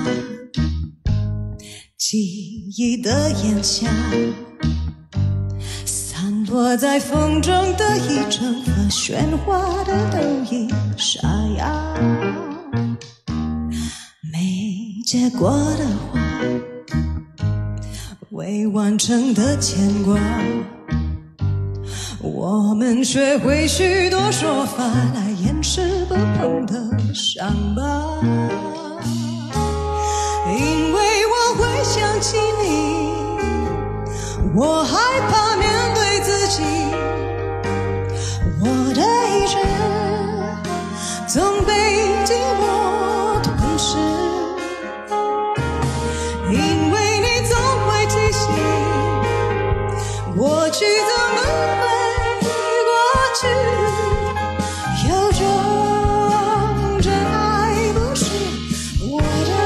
记忆的炎夏，散落在风中的一阵和喧哗的都已沙哑，没结果的花，未完成的牵挂，我们学会许多说法来掩饰不同的伤疤，因为我会想起你，我害怕面对自己，我的意志总被寂寞吞噬，因为你总会提醒过去怎么会过去，有种真爱不是我的。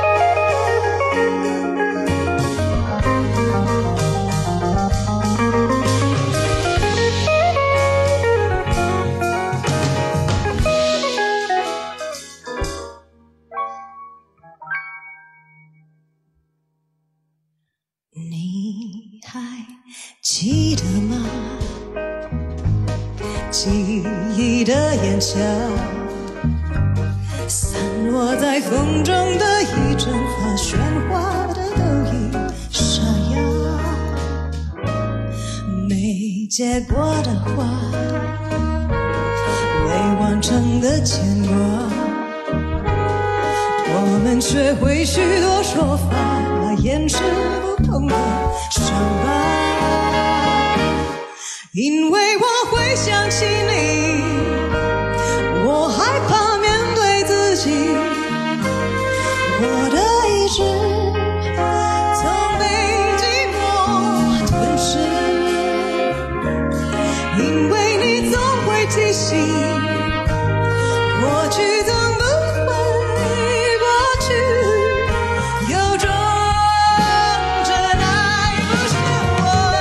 你还记得吗？记忆的炎夏，散落在风中的一阵和喧哗的都已沙哑，没结果的花，未完成的牵挂，我们学会许多说法来掩饰不同的伤疤，因为我会想起你，我害怕面对自己，我的意志总被寂寞吞噬，因为你总会提醒过去怎么会过去，有种真爱不是我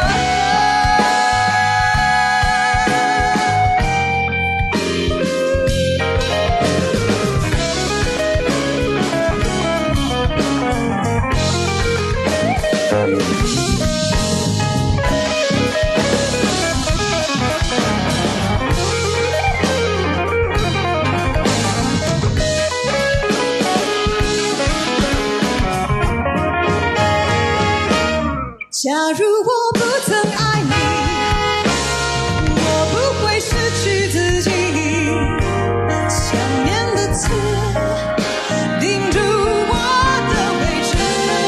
假如我不曾爱你，我不会失去自己，想念的刺钉住我的位置，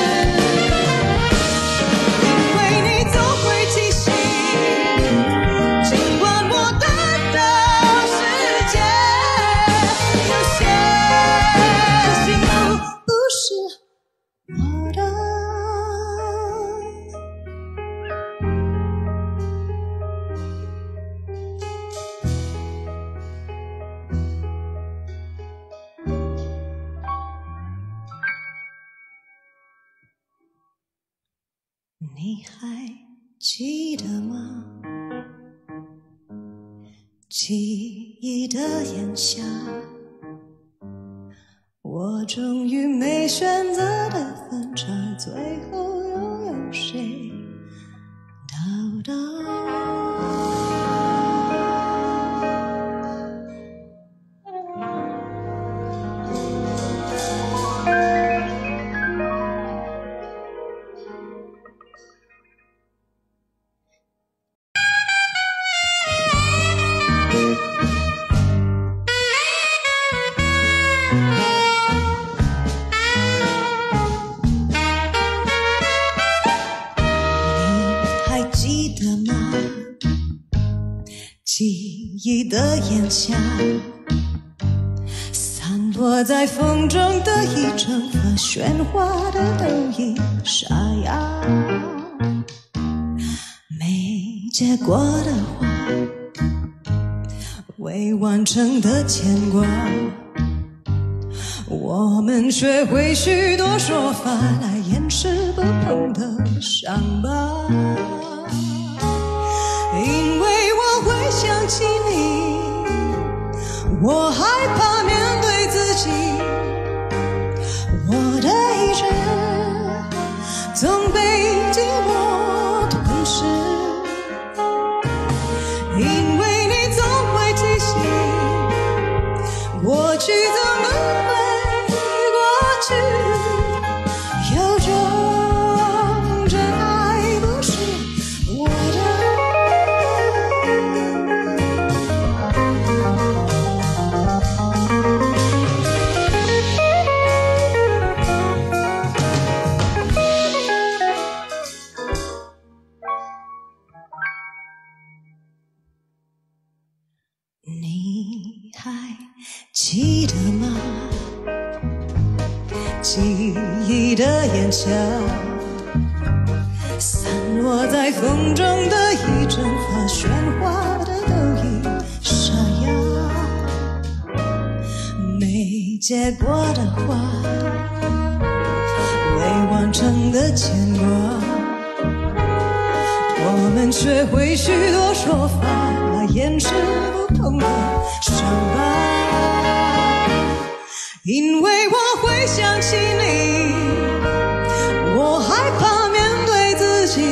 因为你总会提醒，尽管我等的世界有些幸福不是我的。你还记得吗？记忆的炎夏，我终于没选择的分岔，最后又有谁到达？记忆的炎夏，散落在风中的一阵和喧哗的都已沙哑，没结果的花，未完成的牵挂，我们学会许多说法来掩饰不同的伤疤，因为我会想起你，我害怕面对自己，我的总被寂寞吞噬，因为你总会提醒，过去怎么会过去，有种真爱不是我的。你还记得吗？记忆的炎夏，散落在风中的一阵花，喧哗的都已沙哑。没结果的花，未完成的牵挂，我们学会许多说法，掩饰不同的伤疤，因为我会想起你，我害怕面对自己，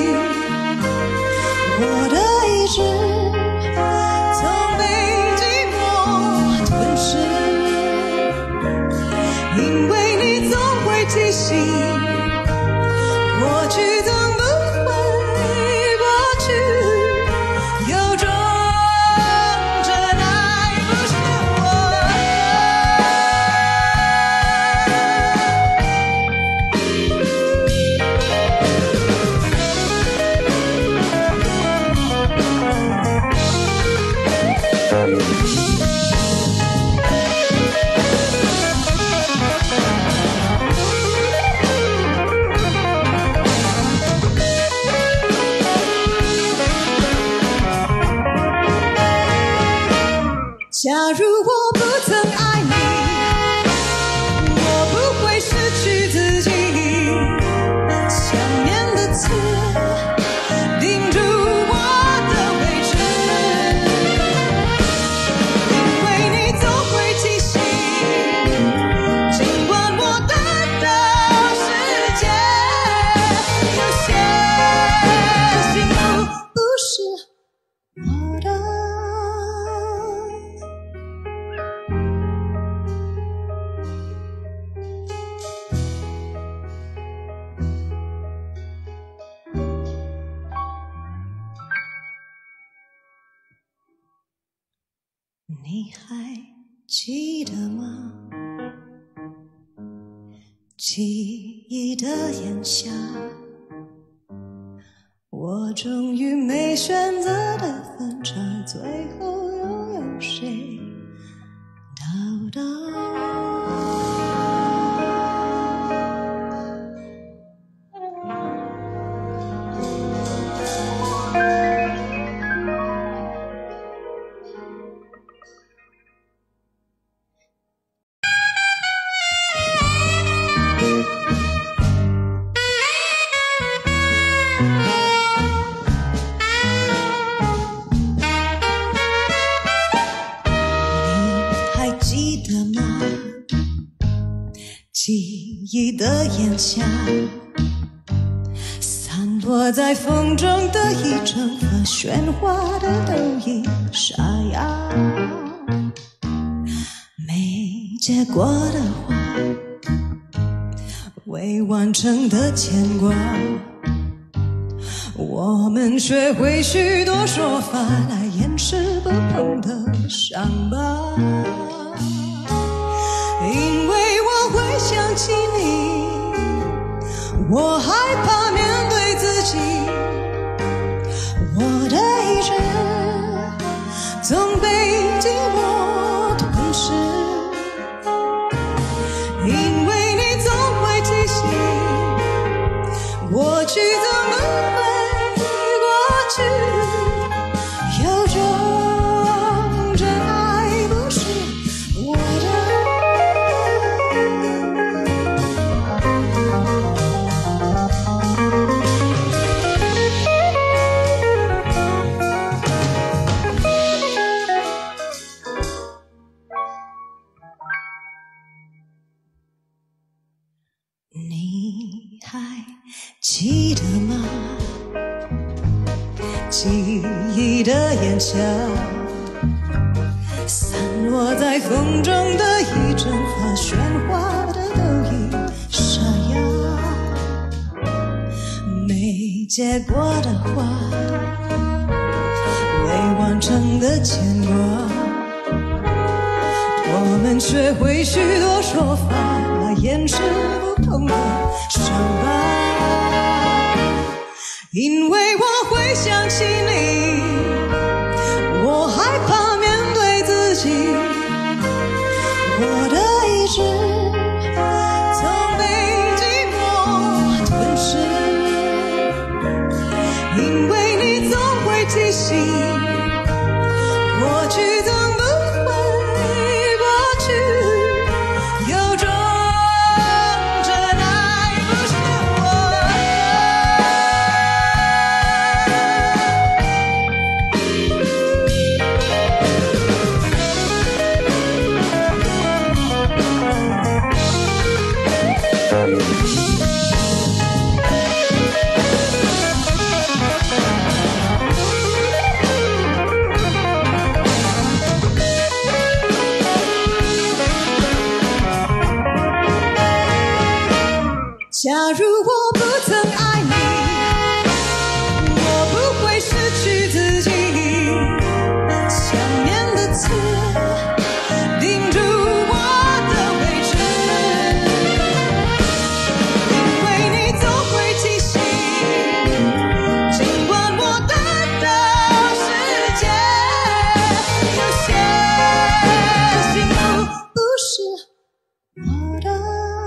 我的意志总被寂寞吞噬，因为你总会提醒，过去怎么会过去，有种真爱不是我假如我不曾爱你，我不会失去自己，想念的刺钉住我的位置，因为你总会提醒，尽管我等的世界有些幸福不是我的。你还记得吗？记忆的炎夏，我终于没选择的分岔，最后又有谁到达？记忆的炎夏，散落在风中的一阵花，喧哗的都已沙哑。没结果的花，未完成的牵挂，我们学会许多说法来掩饰不同的伤疤，因为我会想起你，我害怕面对自己，我的意志总被寂寞吞噬，因为你总会提醒，过去怎么会过去，有种真爱不是我的。你还记得吗？记忆的炎夏，散落在风中的一阵花，喧哗的都已沙哑。没结果的花，未完成的牵挂，我们学会许多说法，掩饰不同的伤疤。因为我会想起你，我害怕面对自己，我的意志总被寂寞吞噬。因为你总会提醒，过去总不会过去，有种真爱不是我假如我不曾爱你，我不会失去自己。想念的刺钉住我的位置，因为你总会提醒，尽管我等的世界有些幸福不是我的。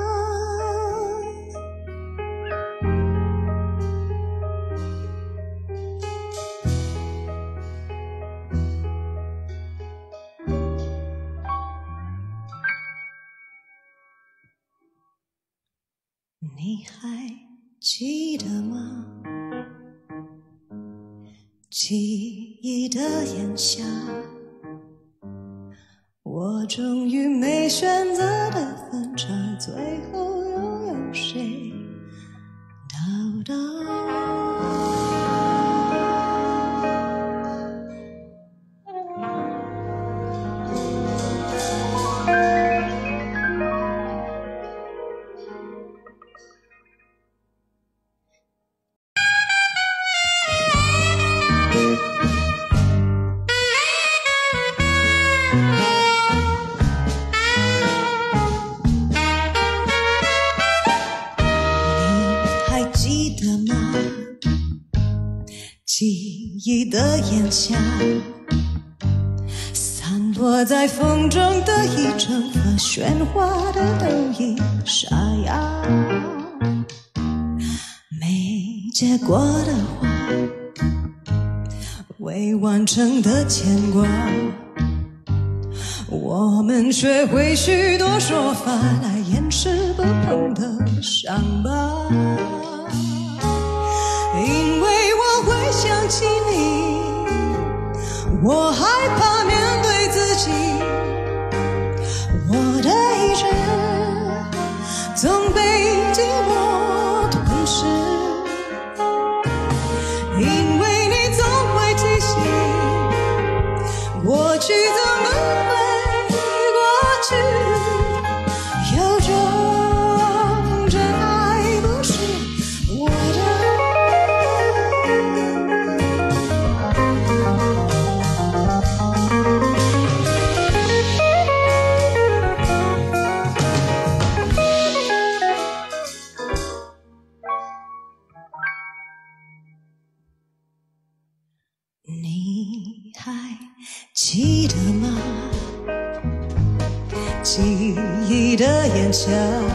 你还记得吗？记忆的炎夏，我终于没选择的分岔，最后又有谁到达？记忆的炎夏，散落在风中的一阵花，喧哗的都已沙哑。没结果的花，未完成的牵挂，我们学会许多说法来掩饰不同的伤疤。因为我会想起你，我害怕面对自己，我的意志总被寂寞吞噬。因为你总会提醒，过去总不会过去，有种真爱不是我的。你还记得吗？记忆的炎夏，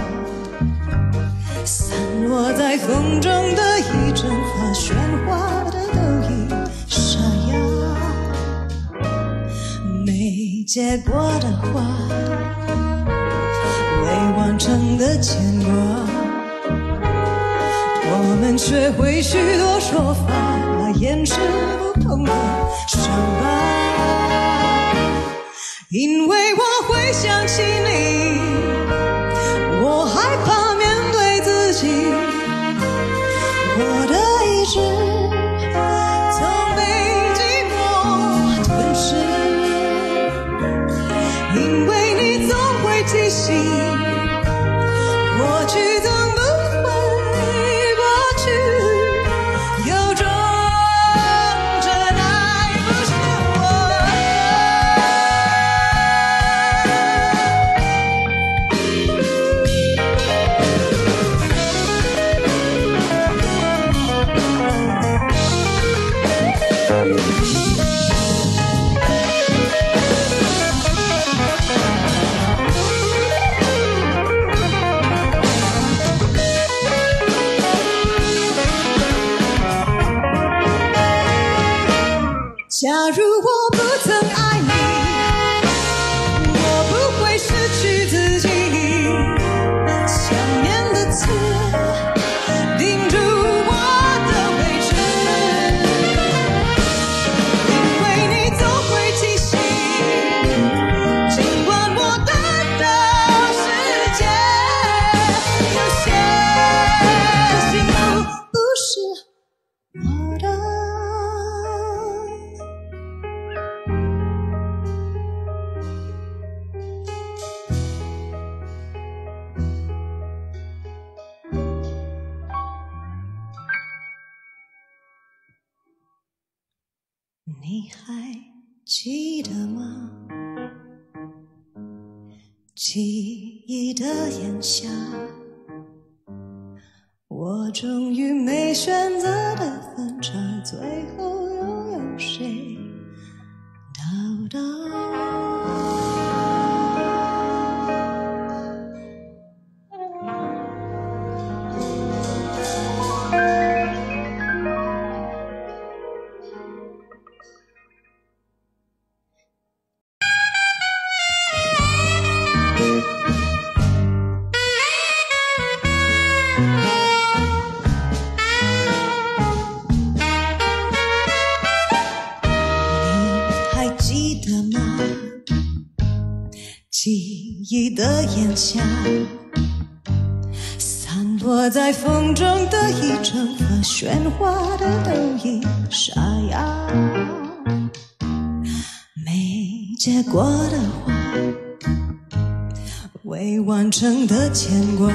散落在风中的一阵花，喧哗的都已沙哑。没结果的花，未完成的牵挂，我们学会许多说法，掩饰不同的伤疤。因为我会想起你，我害怕面对自己， 刺钉住我的位置，因为你总会提醒，尽管我等的世界有些幸福不是我的。你还记得吗？记忆的炎夏，我终于没选择的分岔，最后又有谁到达？记忆的炎夏，散落在风中的一阵风，喧哗的都已沙哑，没结果的花，未完成的牵挂，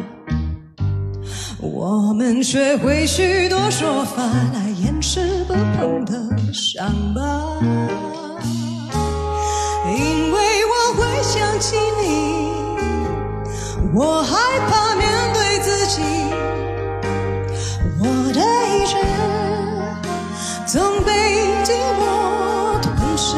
我们学会许多说法来掩饰不同的伤疤，因为我会想起你，我害怕面对自己，我的意志总被寂寞吞噬，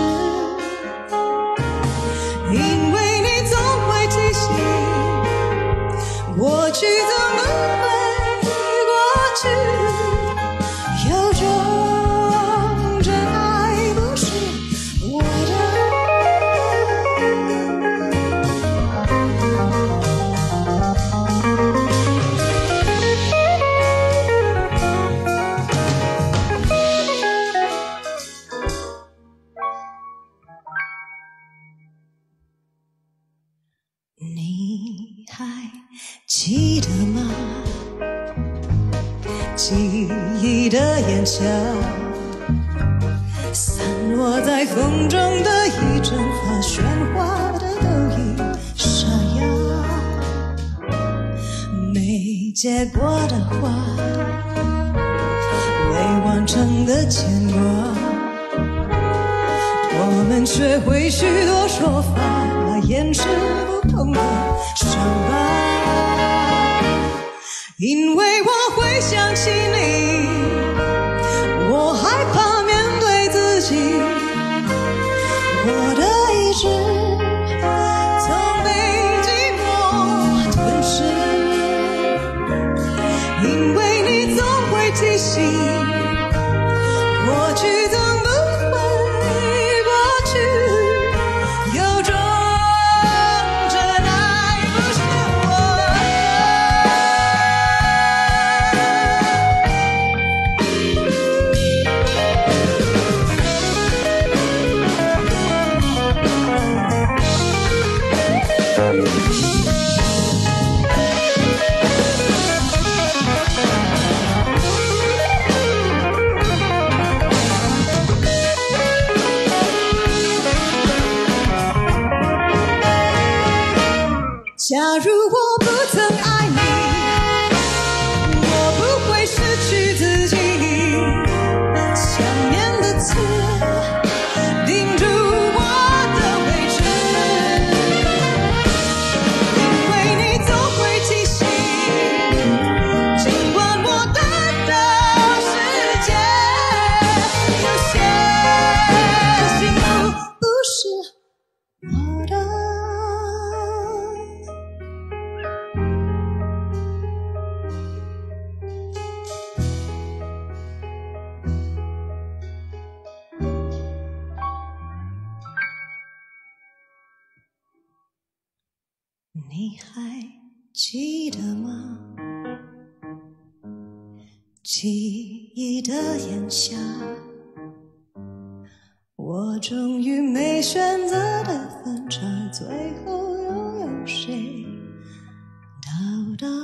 因为你总会提醒，过去怎么会过去，有种真爱不是我的。你还记得吗？记忆的炎夏，散落在风中的一阵花，喧哗的都已沙哑，没结果的花，未完成的牵挂，我们学会许多说法来掩饰不同的伤疤，因为我会想起你，我害怕面对自己，我的意志总被寂寞吞噬，因为你总会提醒，过去怎么会过去，有种真爱不是我假如我不曾爱你，我不会失去自己，想念的刺钉住我的位置，因为你总会提醒，尽管我等的世界有些幸福不是我的。你还记得吗？ 记忆的炎夏，我终于没选择的分岔，最后又有谁到达？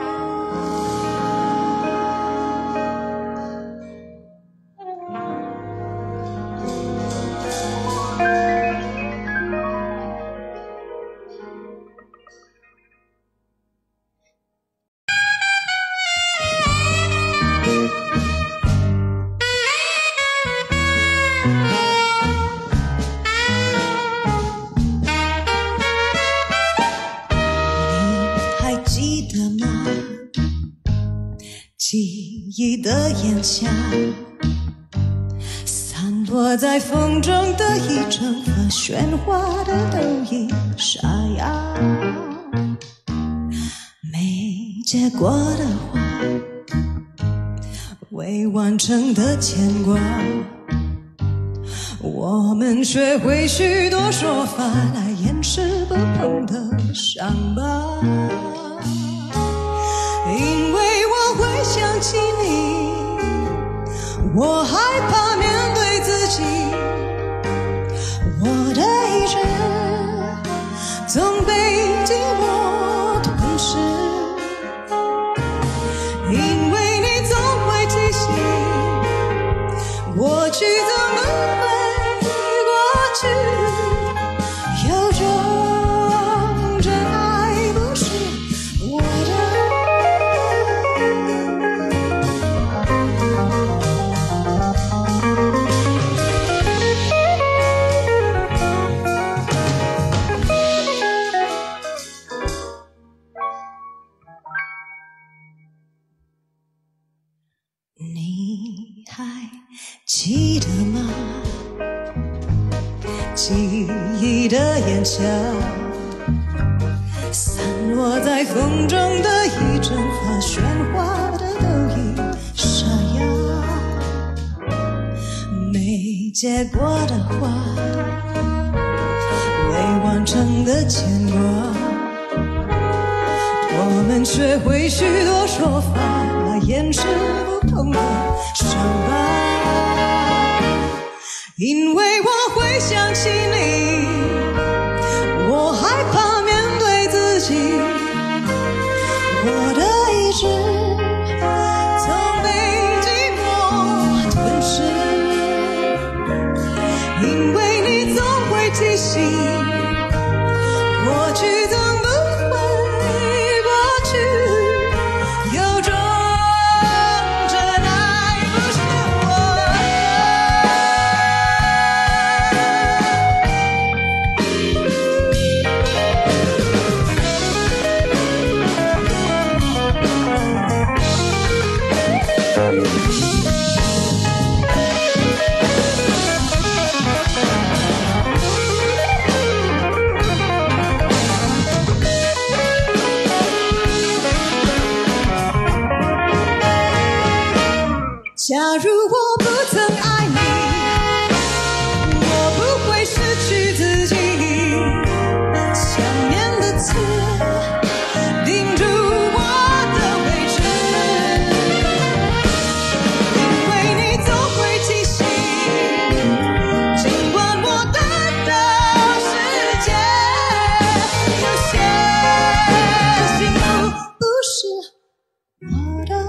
记忆的炎夏，散落在风中的一阵风，喧哗的都已沙哑。没结果的花，未完成的牵挂，我们学会许多说法来掩饰不同的伤疤。因为我会想起你，我害怕面对自己，我的意志总被寂寞吞噬。因为你总会提醒，过去怎么会过去，有种真爱不是我的。你还记得吗？记忆的炎夏，散落在风中的一阵花，喧哗的都已沙哑。没结果的花，未完成的牵挂，我们学会许多说法来掩饰不同的伤疤。因为我会想起你，我害怕面对自己，我的意志总被寂寞吞噬。因为你总会提醒，过去怎么会过去，有种真爱不是我假如我不曾爱你，我不会失去自己。想念的刺钉住我的位置，因为你总会提醒，尽管我等的世界有些幸福不是我的。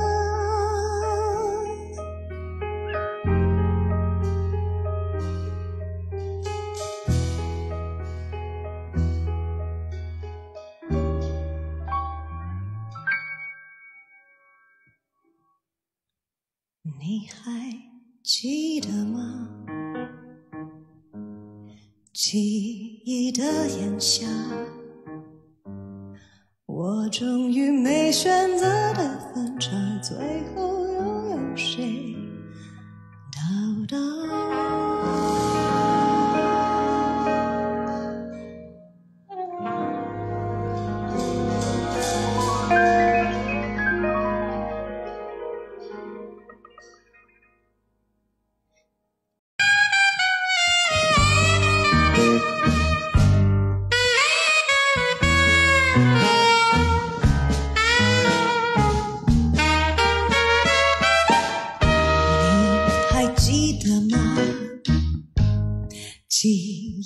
你还记得吗？记忆的炎夏，我终于没选择的分岔，最后又有谁到达？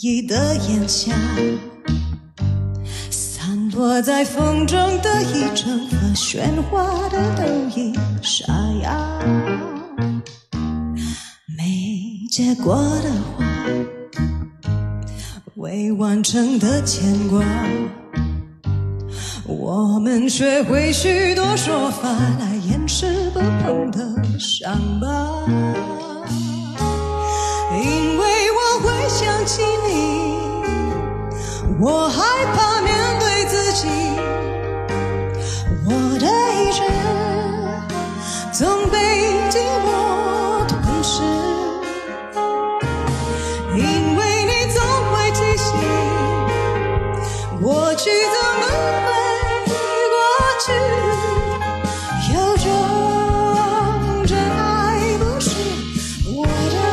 忆的炎夏，散落在风中的一阵和喧哗的都已沙哑，没结果的花，未完成的牵挂，我们学会许多说法来掩饰不同的伤疤，因为我会想起你，我害怕面对自己，我的意志总被寂寞吞噬，因为你总会提醒，过去怎么会过去，有种真爱不是我的。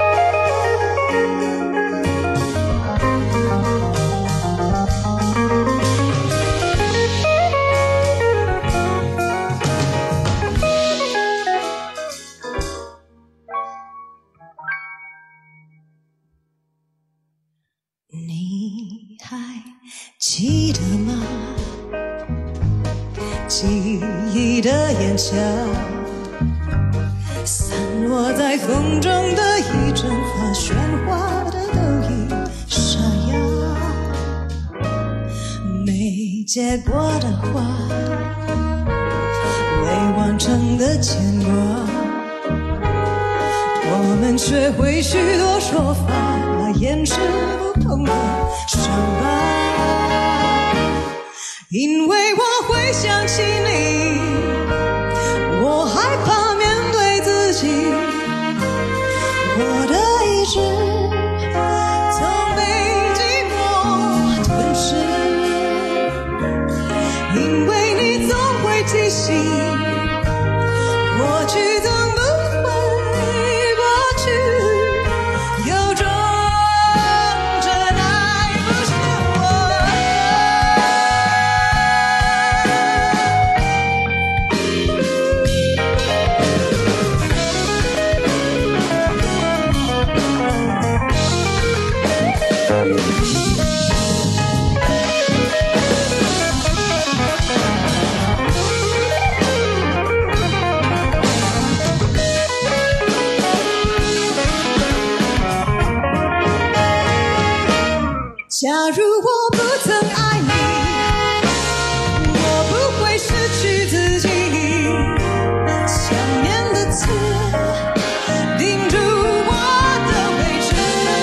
你还记得吗？记忆的炎夏，散落在风中的一阵和喧哗的都已沙哑，没结果的花，未完成的牵挂，我们学会许多说法来掩饰不同的伤疤，因为我会想起你，我害怕面对自己，我的意志总被寂寞吞噬，因为你总会提醒，过去怎么会过去，有种真爱不是我假如我不曾爱你，我不会失去自己，想念的刺钉住我的位置，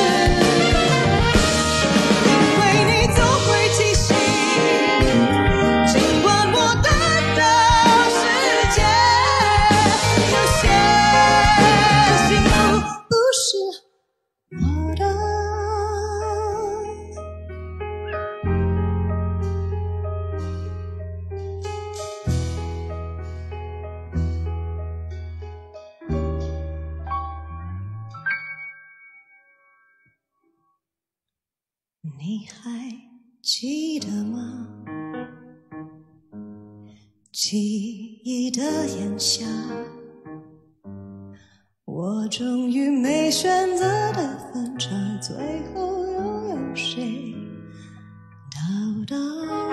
因为你总会提醒，尽管我等的世界有些幸福不是我的。你还记得吗？记忆的炎夏，我终于没选择的分岔，最后又有谁到达？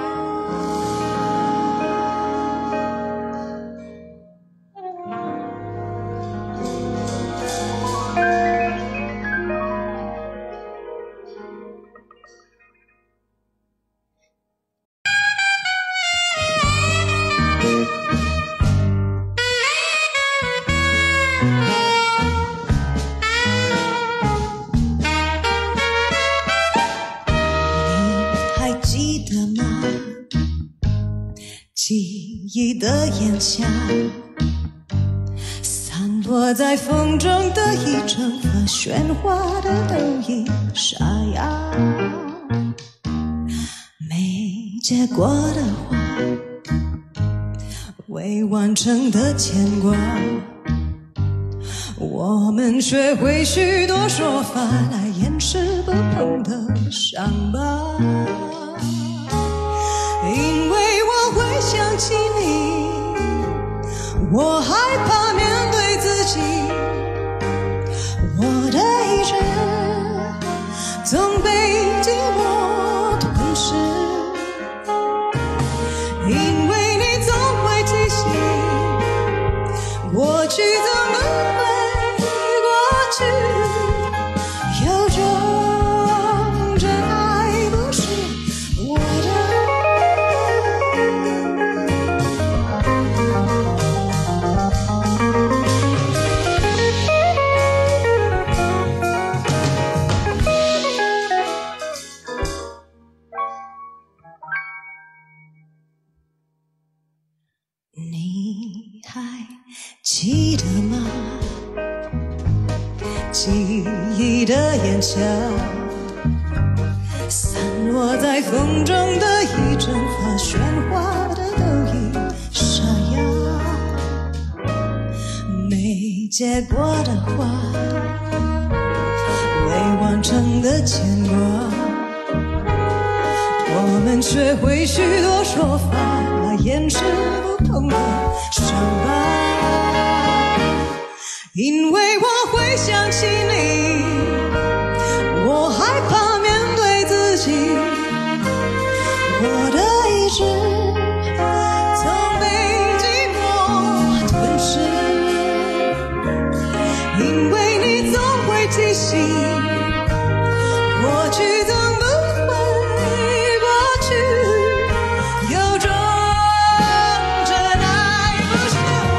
记忆的炎夏，散落在风中的一阵和喧哗的都已沙哑，没结果的花，未完成的牵挂，我们学会许多说法来掩饰不同的伤疤，因为我会想起你，我害怕面对自己，我的意志总被去怎么会过去？有种真爱不是我的。你还记得吗？记忆的炎夏，散落在风中的一阵花，喧哗的都已沙哑。没结果的花，未完成的牵挂，我们学会许多说法，掩饰不同的伤疤，因为我会想起你，我害怕面对自己，我的意志总被寂寞吞噬，因为你总会提醒过去怎么会过去，有种真爱不是我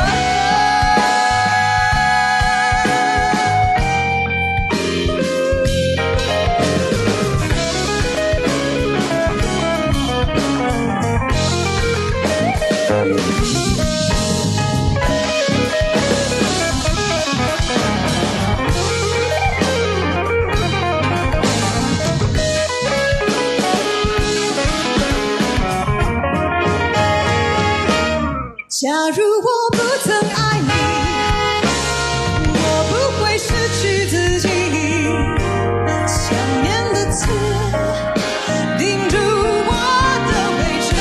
假如我不曾爱你，我不会失去自己，想念的刺钉住我的位置，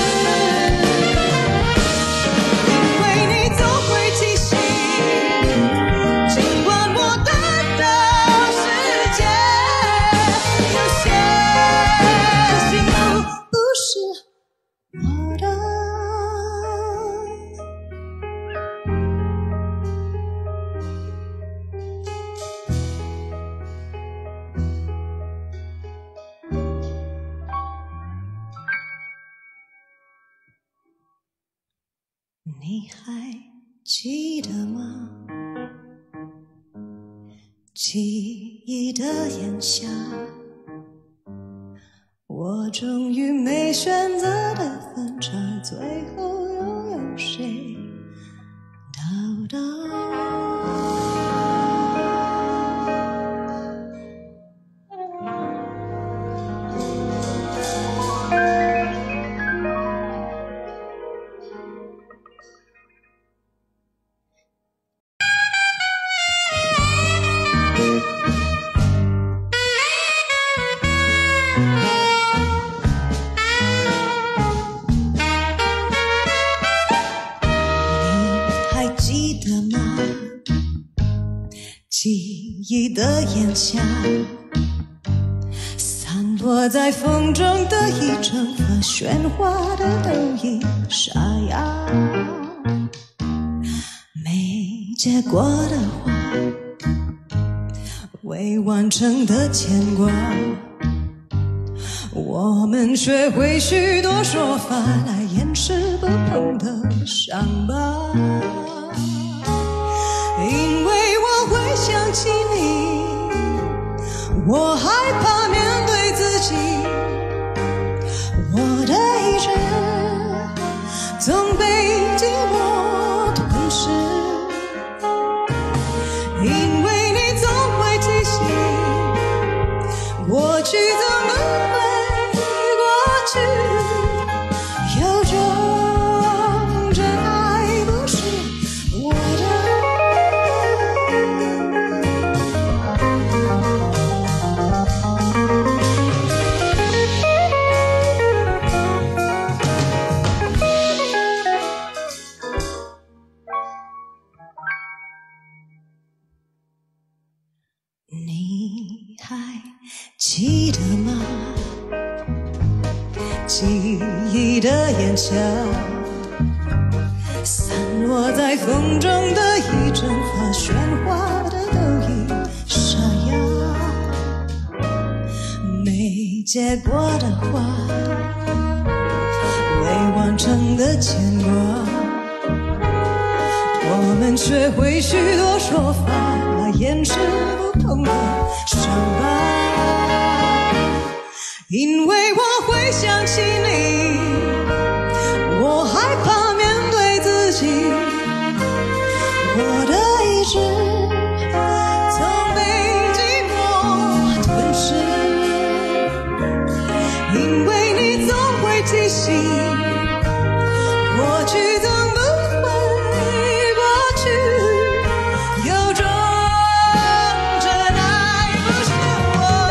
因为你总会提醒，尽管我等的世界有些幸福不是我的。你还记得吗？记忆的炎夏，我终于没选择的分岔，最后又有谁到达？记忆的炎夏，散落在风中的一阵花，喧哗的都已沙哑。没结果的花，未完成的牵挂，我们学会许多说法来掩饰不同的伤疤，因为我会想起你，我害怕面对自己，我的意志总被寂寞吞噬，因为你总会提醒，过去怎么会过去，有种真爱不是我的。你还记得吗？记忆的炎夏，散落在风中的一蒸发喧哗的都已沙哑，没结果的花，未完成的牵挂，我们学会许多说法，掩饰不同的伤疤，因为我会想起你，我害怕面对自己，我的意志总被寂寞吞噬，因为你总会提醒，过去总不会过去，有种真爱不是我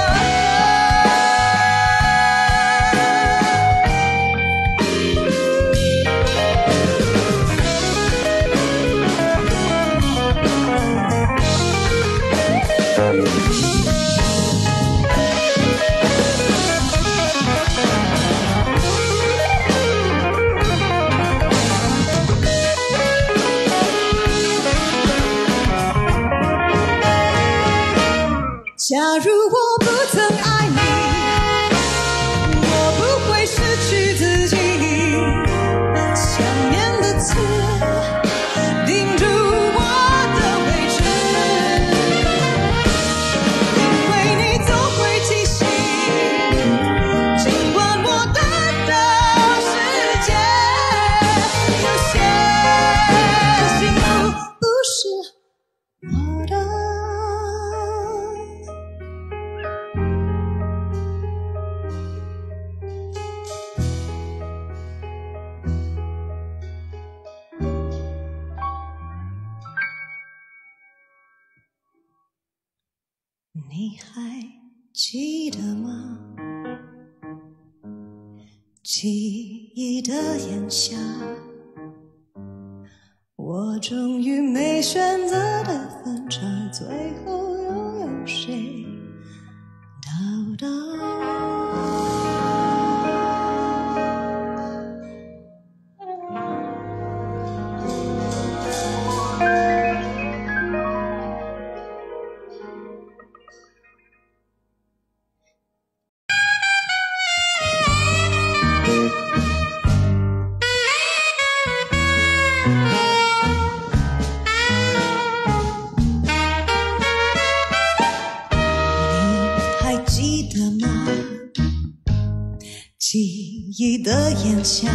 假如我不曾爱你，我不会失去自己，想念的刺钉住我的位置，因为你总会提醒，尽管我等的世界有些幸福不是我的。你还记得吗？记忆的炎夏，我终于没选择的分岔，最后又有谁到达？记忆的炎夏，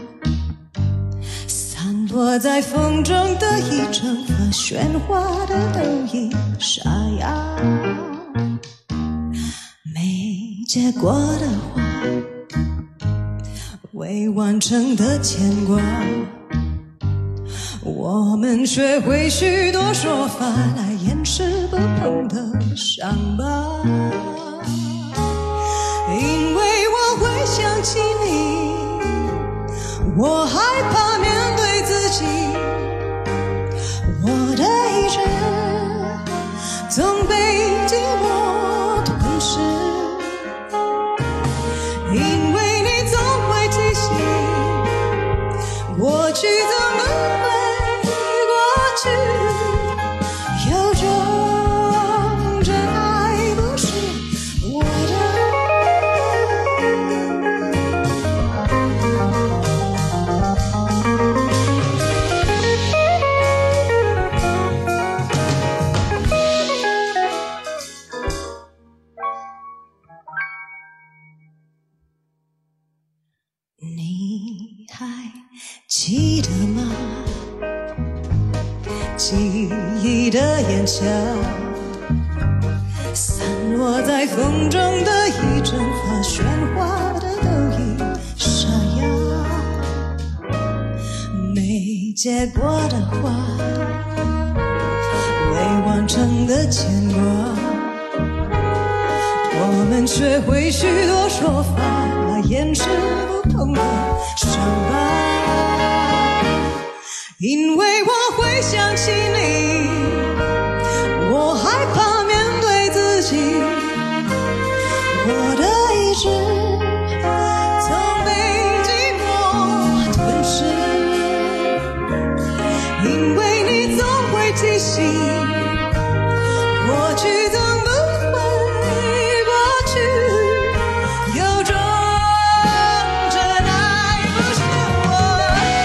散落在风中的一阵风，喧哗的都已沙哑，没结果的花，未完成的牵挂，我们学会许多说法来掩饰不同的伤疤，因为我会想起你，我害怕面对自己，我的意志总被寂寞吞噬，因为你总会提醒，过去怎么会过去，有种真爱不是我的。你还记得吗？记忆的炎夏，散落在风中的一阵发，喧哗的都已沙哑，没结果的花，未完成的牵挂，我们学会许多说法，掩饰不同的伤疤，因为我会想起你，我害怕面对自己，我的意志总被寂寞吞噬，因为你总会会提醒，过去总不会过去，有种真爱不是我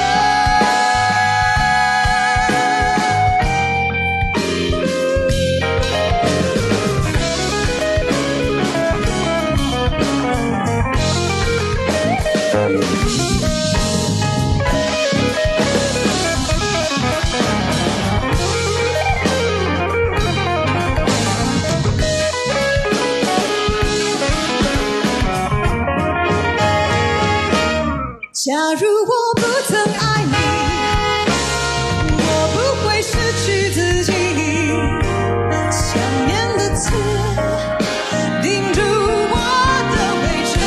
假如我不曾爱你，我不会失去自己。想念的刺钉住我的位置，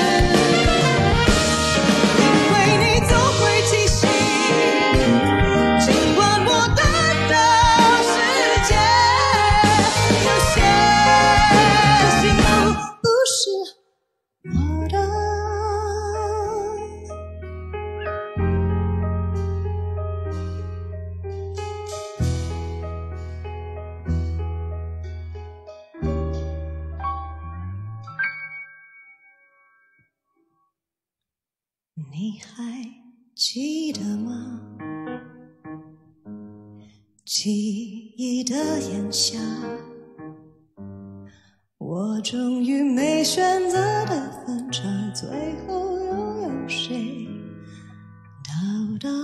因为你总会提醒，尽管我等的时间有些幸福不是我的。你还记得吗？记忆的炎夏，我终于没选择的分岔，最后又有谁到达？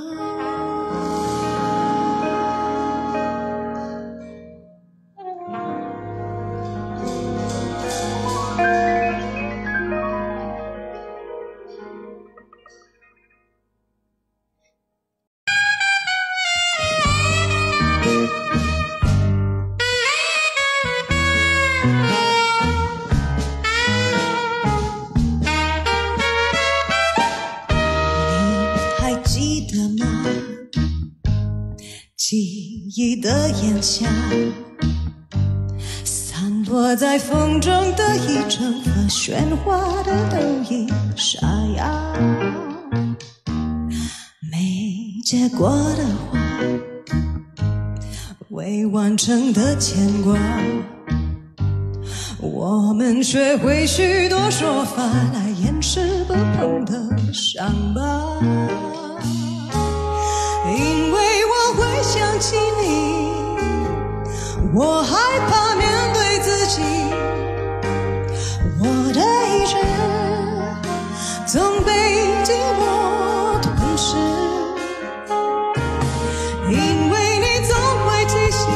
记忆的炎夏，散落在风中的一阵风，喧哗的都已沙哑。没结果的花，未完成的牵挂，我们学会许多说法来掩饰不同的伤疤。因为我会想起你，我害怕面对自己，我的意志总被寂寞吞噬，因为你总会提醒，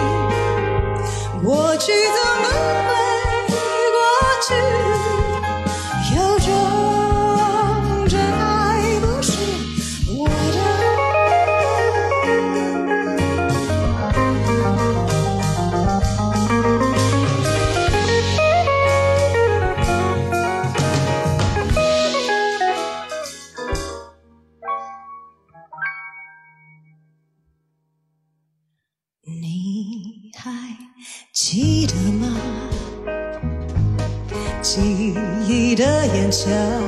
过去怎么会过去，有种真爱不是我的。你还记得吗？记忆的炎夏，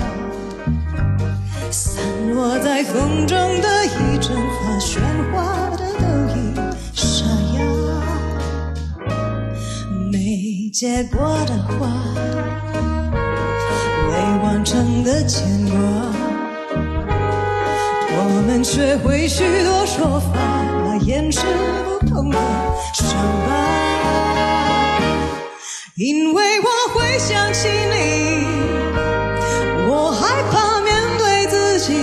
散落在风中的一阵花，喧哗的都已沙哑。没结果的花，未完成的牵挂，我们学会许多说法来掩饰不同的伤疤。因为我会想起你，我害怕面对自己，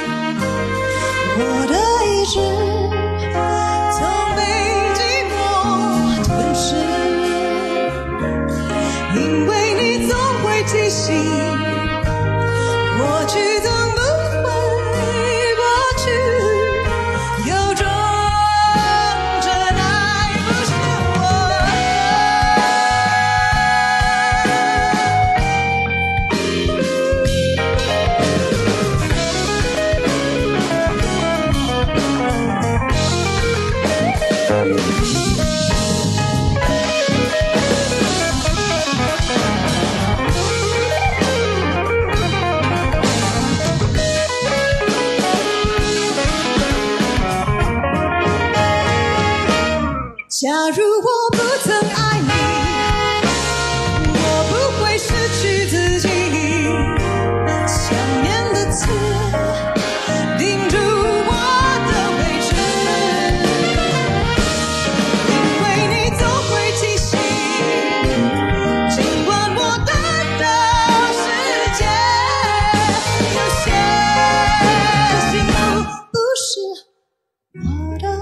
我的意志总被寂寞吞噬，因为你总会提醒，过去总不会过去，有种真爱不是我假如我不曾爱你，我不会失去自己。想念的刺钉住我的位置，因为你总会提醒，尽管我等的时间有些幸福不是我的。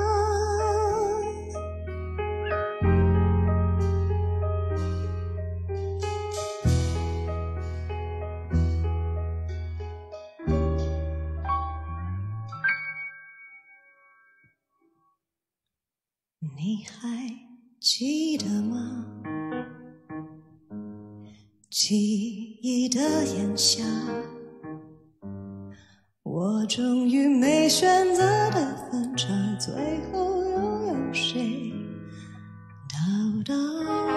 你还记得吗？记忆的炎夏，我终于没选择的分岔，最后又有谁到达？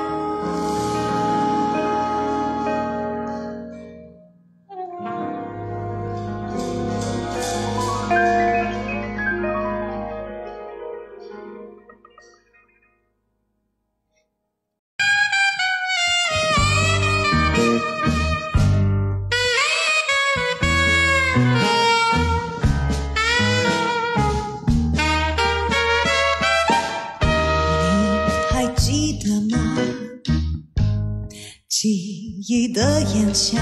记忆的炎夏，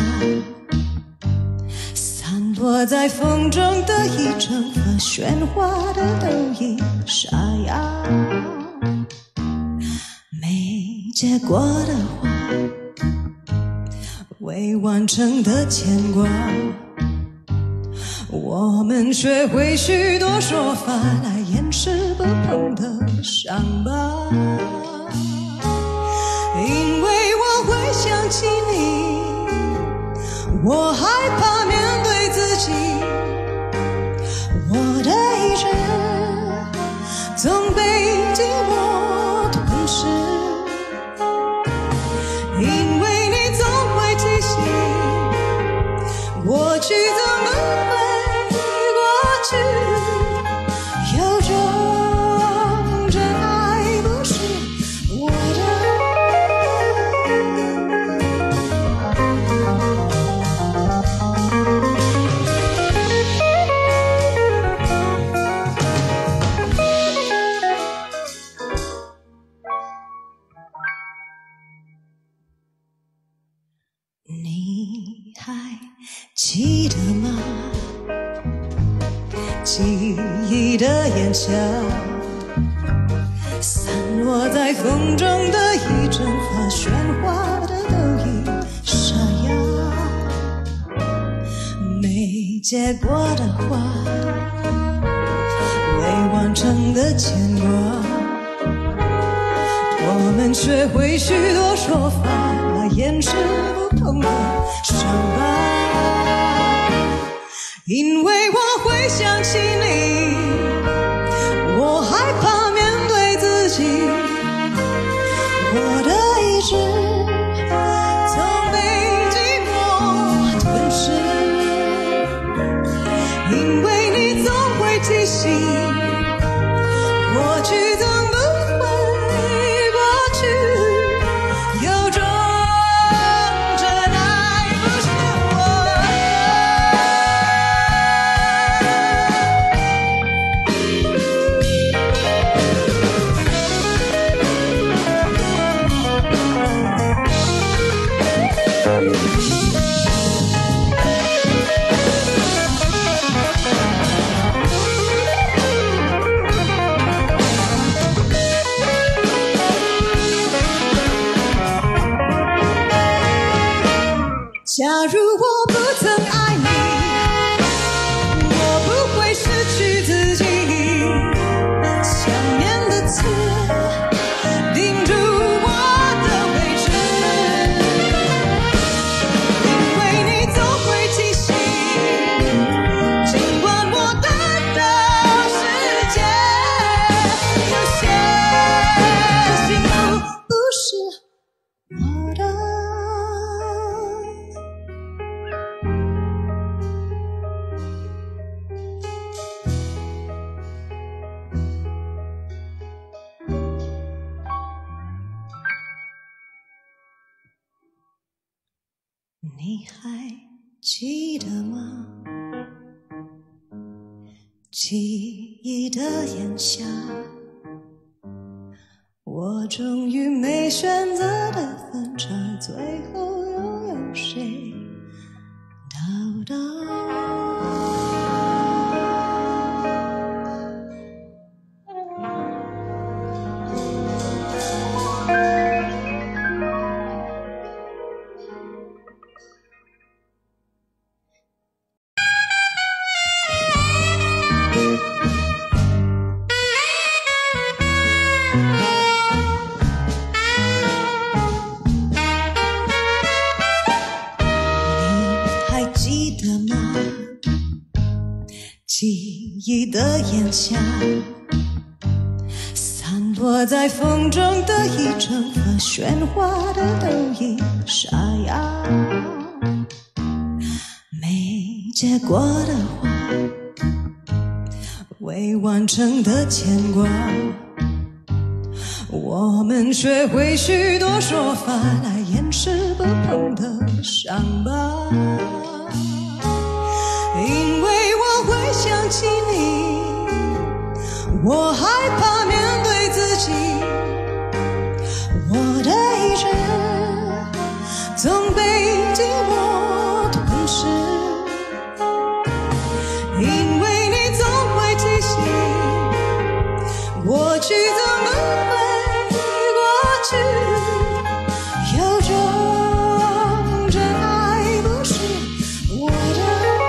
散落在风中的一阵风，喧哗的都已沙哑。没结果的花，未完成的牵挂，我们学会许多说法来掩饰不同的伤疤。因为我会想起你，我害怕面对自己，我的意志总被寂寞吞噬。因为你总会提醒，过去怎么会过去，有种真爱不是我的。你还记得吗？记忆的炎夏，散落在风中的一阵花，喧哗的都已沙哑。没结果的花，未完成的牵挂，我们学会许多说法来掩饰不同的伤疤。因为我会想起你，我害怕面对自己，我的意志总被寂寞吞噬。因为你总会提醒，过去怎么会过去，有种真爱不是我假如我不曾爱你，我不会失去自己。想念的刺钉住我的位置，因为你总会提醒，尽管我等的时间有些幸福不是我的。 你还记得吗？记忆的炎夏，我终于没选择的分岔，最后又有谁到达？记忆的炎夏，散落在风中的一阵风，喧哗的都已沙哑。没结果的花，未完成的牵挂，我们学会许多说法来掩饰不同的伤疤。因为我会想起你，我害怕面对自己，我的意志总被寂寞吞噬。因为你总会提醒，过去怎么会过去，有种真爱不是我的。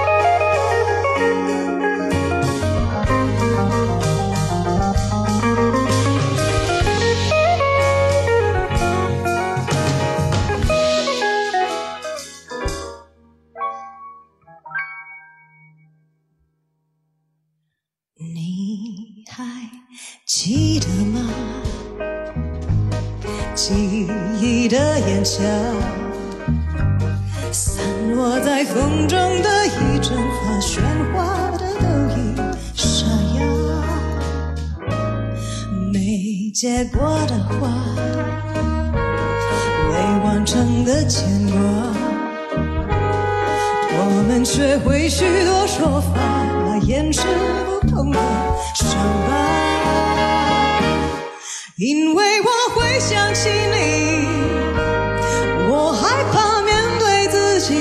你还记得吗？记忆的炎夏，散落在风中的一阵花，喧哗的都已沙哑。没结果的花，未完成的牵挂，我们学会许多说法来掩饰不同的伤疤。因为我会想起你，我害怕面对自己，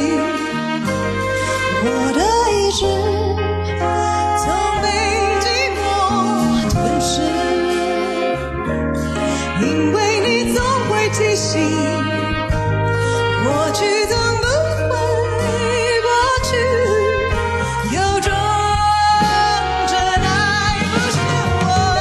我的意志总被寂寞吞噬。因为你总会提醒，过去怎么会过去，有种真爱不是我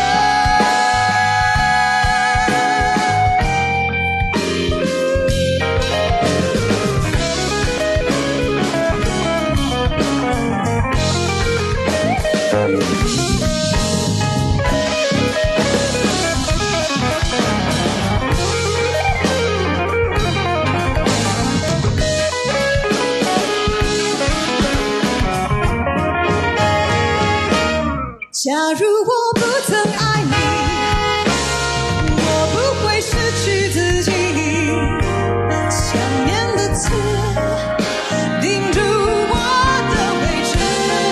假如我不曾爱你，我不会失去自己。想念的刺钉住我的位置，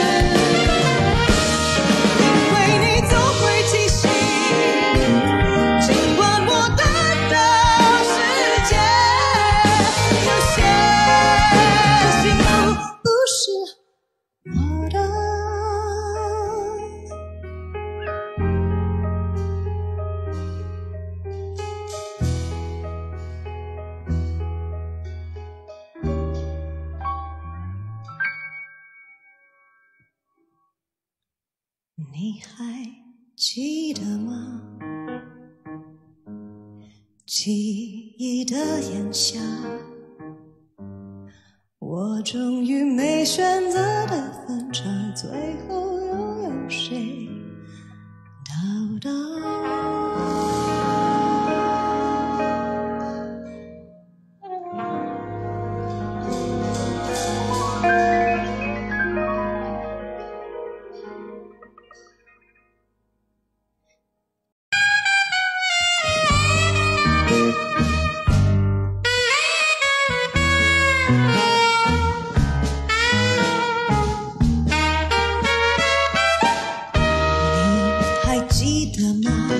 因为你总会提醒，尽管我等的世界有些幸福不是我的。你还记得吗？记忆的炎夏，我终于没选择的分岔，最后又有谁到达？ 得吗？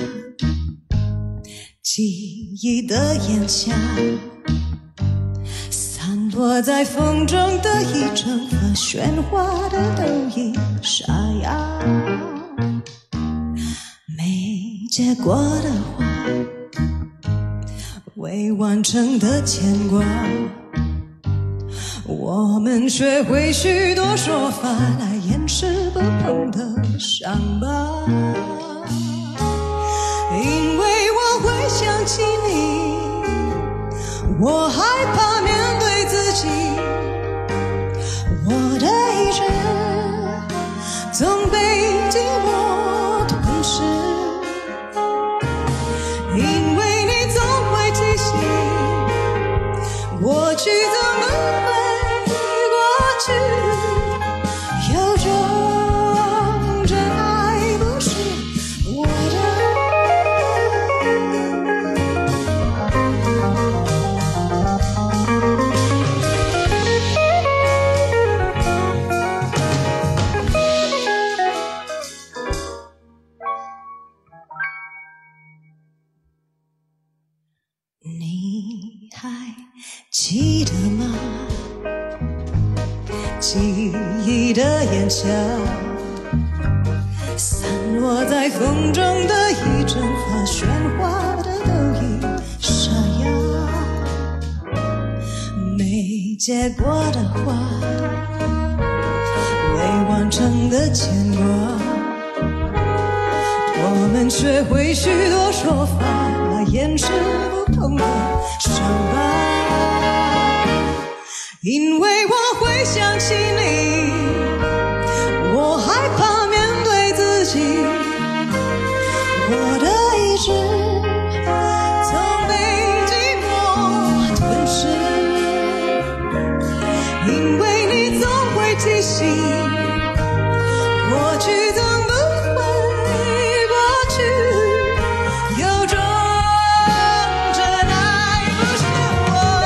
记忆的炎夏，散落在风中的一整颗喧哗的都已沙哑，没结果的花，未完成的牵挂，我们学会许多说法来掩饰不同的伤疤，因为我会想起你，我害怕面对自己，我的意志总被寂寞吞噬，因为你总会提醒，过去怎么会过去，有种真爱不是我的。你还记得吗？记忆的炎夏，散落在风中的一整颗喧哗的都已沙哑，没结果的花，未完成的牵挂，我们学会许多说法来掩饰不同的伤疤，因为我会想起你，我害怕面对自己，我的意志总被寂寞吞噬，因为你总会提醒，过去怎么会过去，有种真爱不是我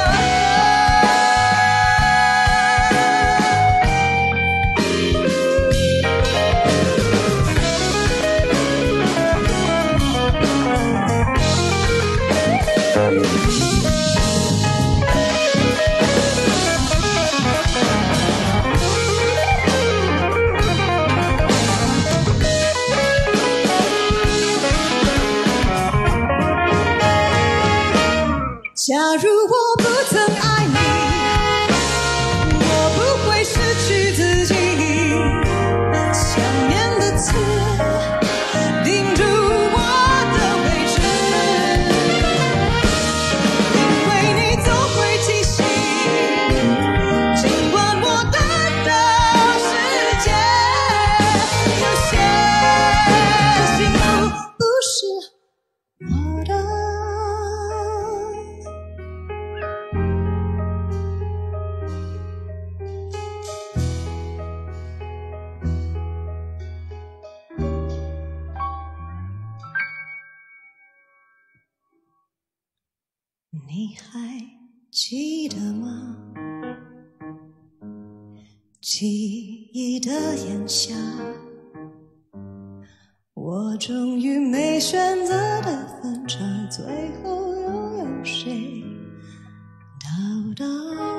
假如我不曾爱你，我不会失去自己，想念的刺钉住我的位置，因为你总会提醒，尽管我等的世界有些幸福不是我的。你还记得吗？记忆的炎夏，我终于没选择的分岔，最后又有谁到达？